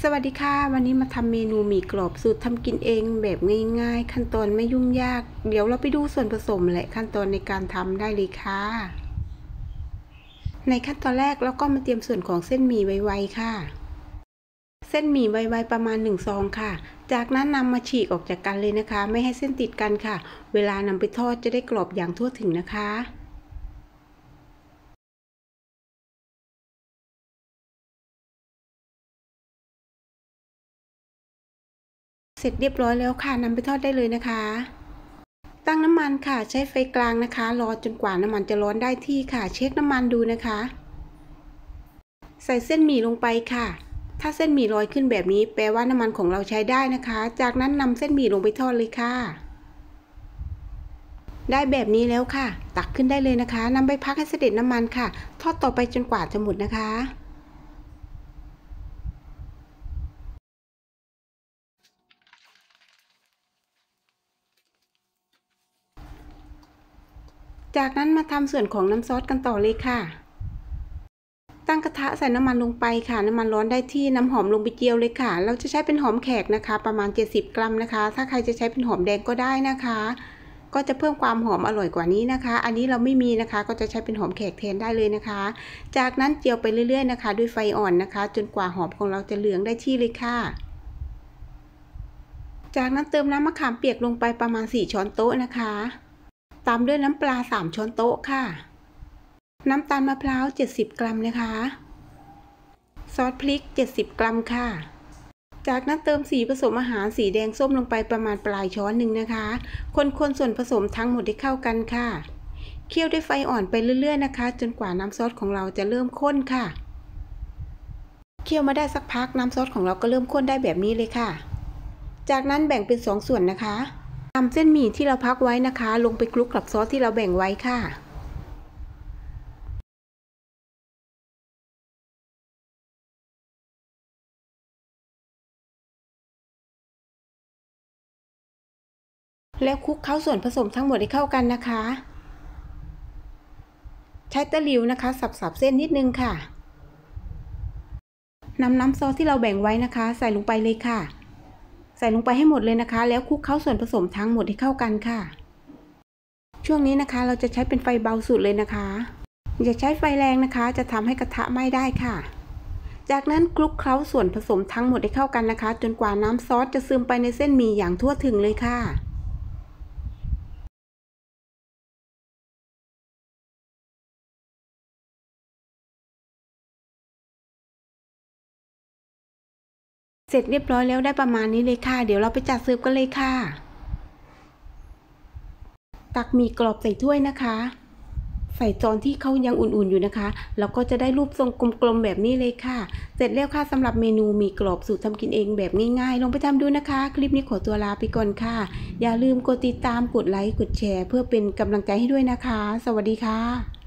สวัสดีค่ะวันนี้มาทำเมนูหมี่กรอบสูตรทำกินเองแบบง่ายๆขั้นตอนไม่ยุ่งยากเดี๋ยวเราไปดูส่วนผสมและขั้นตอนในการทำได้เลยค่ะในขั้นตอนแรกเราก็มาเตรียมส่วนของเส้นหมี่ไวๆค่ะเส้นหมี่ไวๆประมาณ1 ซองค่ะจากนั้นนำมาฉีกออกจากกันเลยนะคะไม่ให้เส้นติดกันค่ะเวลานำไปทอดจะได้กรอบอย่างทั่วถึงนะคะเสร็จเรียบร้อยแล้วค่ะนำไปทอดได้เลยนะคะตั้งน้ำมันค่ะใช้ไฟกลางนะคะรอจนกว่าน้ำมันจะร้อนได้ที่ค่ะเช็คน้ำมันดูนะคะใส่เส้นหมี่ลงไปค่ะถ้าเส้นหมี่ลอยขึ้นแบบนี้แปลว่าน้ำมันของเราใช้ได้นะคะจากนั้นนำเส้นหมี่ลงไปทอดเลยค่ะได้แบบนี้แล้วค่ะตักขึ้นได้เลยนะคะนำไปพักให้เสด็จน้ำมันค่ะทอดต่อไปจนกว่าจะหมดนะคะจากนั้นมาทำส่วนของน้ำซอสกันต่อเลยค่ะตั้งกระทะใส่น้ำมันลงไปค่ะน้ำมันร้อนได้ที่น้ำหอมลงไปเจียวเลยค่ะเราจะใช้เป็นหอมแขกนะคะประมาณ70 กรัมนะคะถ้าใครจะใช้เป็นหอมแดงก็ได้นะคะก็จะเพิ่มความหอมอร่อยกว่านี้นะคะอันนี้เราไม่มีนะคะก็จะใช้เป็นหอมแขกแทนได้เลยนะคะจากนั้นเจียวไปเรื่อยๆนะคะด้วยไฟอ่อนนะคะจนกว่าหอมของเราจะเหลืองได้ที่เลยค่ะจากนั้นเติมน้ำมะขามเปียกลงไปประมาณ4 ช้อนโต๊ะนะคะตามด้วยน้ำปลา3 ช้อนโต๊ะค่ะน้ำตาลมะพร้าว70 กรัมนะคะซอสพริก70 กรัมค่ะจากนั้นเติมสีผสมอาหารสีแดงส้มลงไปประมาณปลายช้อนหนึ่งนะคะคนส่วนผสมทั้งหมดให้เข้ากันค่ะเคี่ยวด้วยไฟอ่อนไปเรื่อยๆนะคะจนกว่าน้ำซอสของเราจะเริ่มข้นค่ะเคี่ยวมาได้สักพักน้ำซอสของเราก็เริ่มข้นได้แบบนี้เลยค่ะจากนั้นแบ่งเป็น2 ส่วนนะคะนำเส้นหมี่ที่เราพักไว้นะคะลงไปคลุกกับซอสที่เราแบ่งไว้ค่ะแล้วคลุกเคล้าส่วนผสมทั้งหมดให้เข้ากันนะคะใช้ตะหลิวนะคะสับเส้นนิดนึงค่ะนำน้ำซอสที่เราแบ่งไว้นะคะใส่ลงไปเลยค่ะใส่ลงไปให้หมดเลยนะคะแล้วคลุกเคล้าส่วนผสมทั้งหมดให้เข้ากันค่ะช่วงนี้นะคะเราจะใช้เป็นไฟเบาสุดเลยนะคะอย่าใช้ไฟแรงนะคะจะทำให้กระทะไหม้ได้ค่ะจากนั้นคลุกเคล้าส่วนผสมทั้งหมดให้เข้ากันนะคะจนกว่าน้ำซอสจะซึมไปในเส้นหมี่อย่างทั่วถึงเลยค่ะเสร็จเรียบร้อยแล้วได้ประมาณนี้เลยค่ะเดี๋ยวเราไปจัดเสิร์ฟกันเลยค่ะตักหมี่กรอบใส่ถ้วยนะคะใส่จานที่เขายังอุ่นๆอยู่นะคะแล้วก็จะได้รูปทรงกลมๆแบบนี้เลยค่ะเสร็จแล้วค่ะสำหรับเมนูหมี่กรอบสูตรทำกินเองแบบง่ายๆลองไปทำดูนะคะคลิปนี้ขอตัวลาไปก่อนค่ะอย่าลืมกดติดตามกดไลค์กดแชร์เพื่อเป็นกำลังใจให้ด้วยนะคะสวัสดีค่ะ